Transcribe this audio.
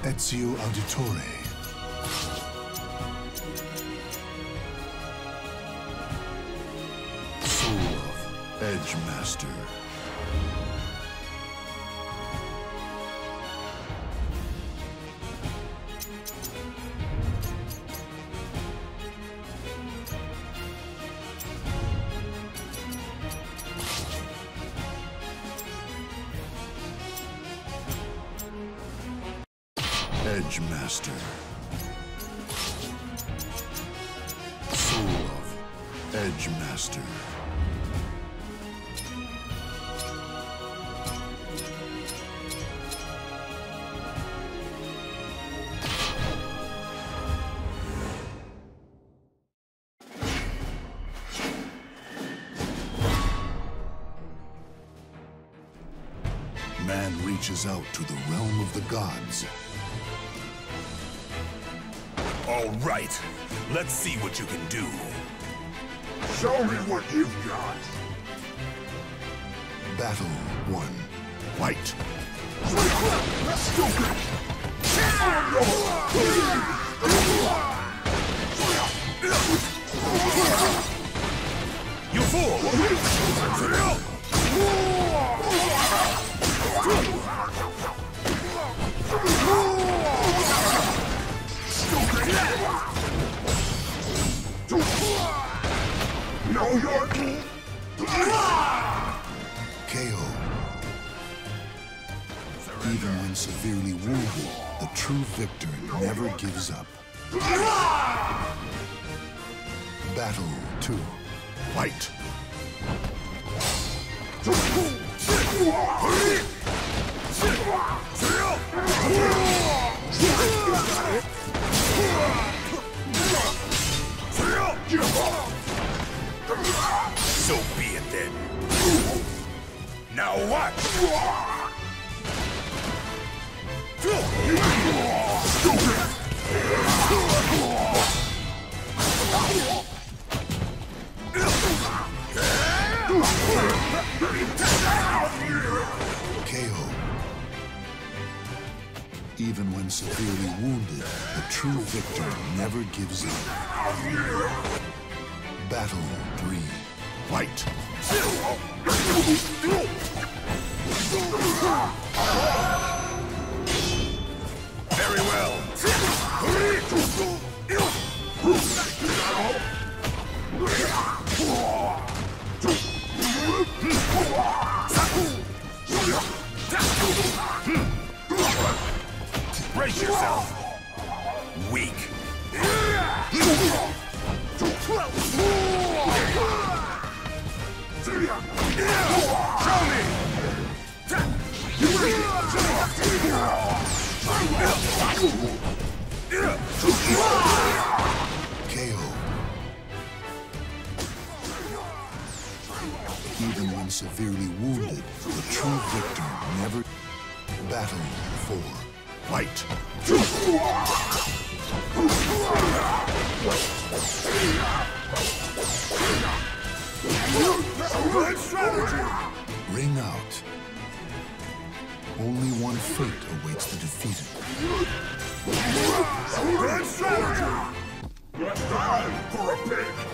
Ezio Auditore. Soul of Edgemaster. Edgemaster. Soul of Edgemaster. Man reaches out to the realm of the gods. All right, let's see what you can do. Show me what you've got. Battle 1. Fight! You fool! Know your KO. Even when severely wounded, the true victor never gives up. Battle 2. Fight! So be it then. Now watch! KO. Even when severely wounded, the true victor never gives up. Battle 3. Fight! Very well. Brace yourself. Weak. Show me! KO. Even when severely wounded, the true victor never... Battle 4. Fight! good strategy. Ring out. Only one fate awaits the defeated. Good strategy. It's time for a pig.